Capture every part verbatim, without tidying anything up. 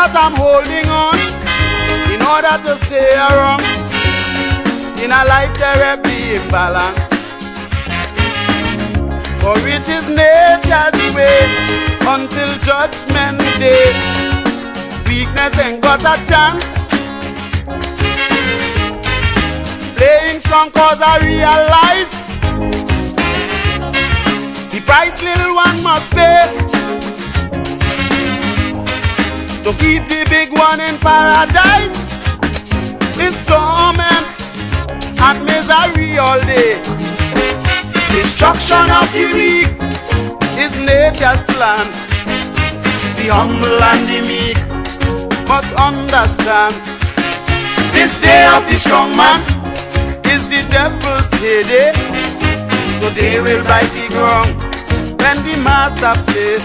that I'm holding on in order to stay around in a life therapy imbalance. For it is nature's way until judgment day. Weakness ain't got a chance. Playing strong cause I realize the price little one must pay to keep the big one in paradise. It's torment and misery all day. Destruction of the weak is nature's plan. The humble and the meek must understand. This day of the strong man is the devil's heyday. So they will bite the ground when the master plays.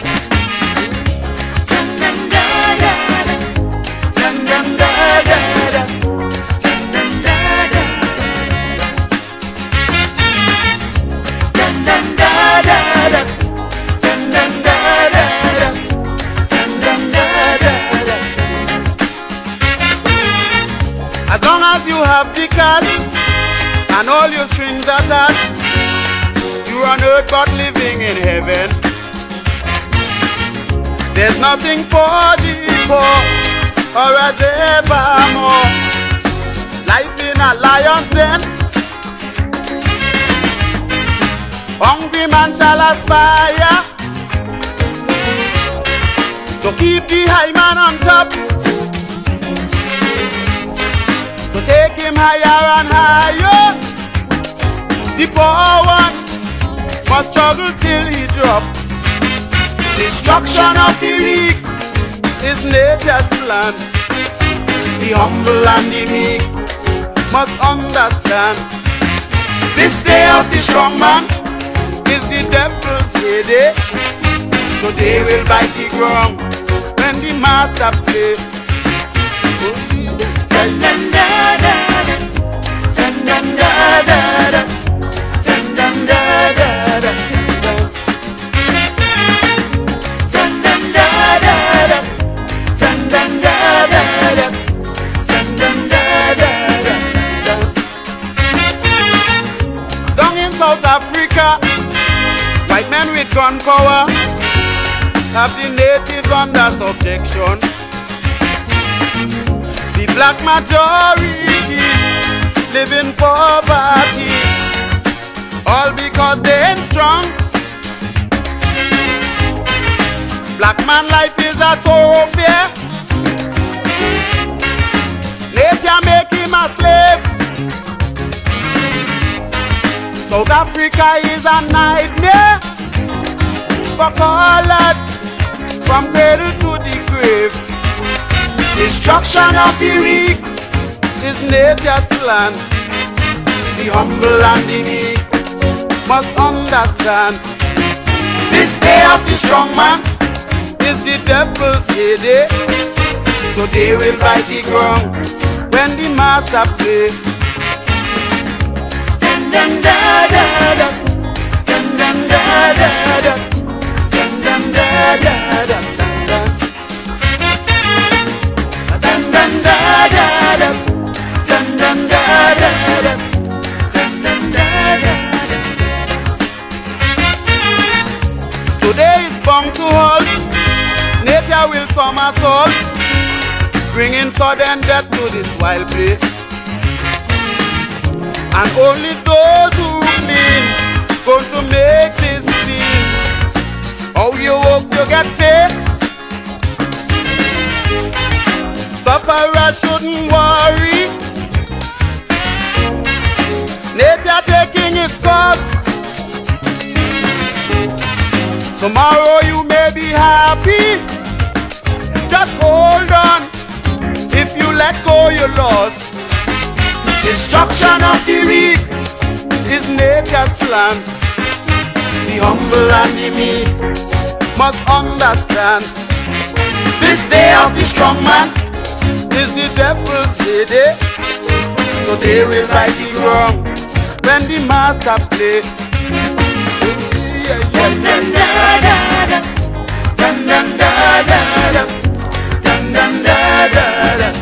As long as you have the cash and all your strings attached, you're on earth but living in heaven. There's nothing for the poor or as evermore. Life in a lion's den. Hungry man shall aspire to keep the high man on top, to take him higher and higher. The poor one must struggle till he drop. Destruction of the weak is nature's plan. The humble and the meek must understand. This day of the strong man is the devil's heyday. So they will bite the ground when the master plays. Down in South Africa, white men with gun power have the natives under subjection. The black majority live in poverty, all because they ain't strong. Black man life is a thoroughfare. Nature make him a slave. South Africa is a nightmare for colored from cradle to the grave. Destruction of the weak is nature's plan. The humble and the meek must understand. This day of the strong man is the devil's heyday. So they will bite the ground when the master plays. Dun dun da da da, dun dun da da da, dun dun da da da, dun dun da da da, dun dun da da da, dun dun da da da. Today is bound to hold. Nature will somersault, bringing sudden death to this wild place. And only those who clean going to make this scene. How you work to get paid? Sufferers shouldn't worry. Nature taking its course. Tomorrow you may be happy. Just hold on. If you let go, you're lost. Destruction of the weak is nature's plan. The humble and the meek must understand. This day of the strong man is the devil's heyday. So they will bite the ground when the master plays. Dun dun da da da, dun dun da da da, dun dun dun, da, da, da.